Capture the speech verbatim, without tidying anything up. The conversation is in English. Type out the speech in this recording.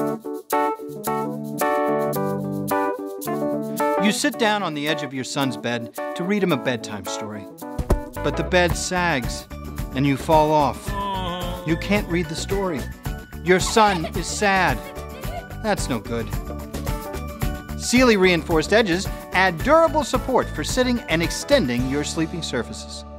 You sit down on the edge of your son's bed to read him a bedtime story. But the bed sags, and you fall off. You can't read the story. Your son is sad. That's no good. Sealy reinforced edges add durable support for sitting and extending your sleeping surfaces.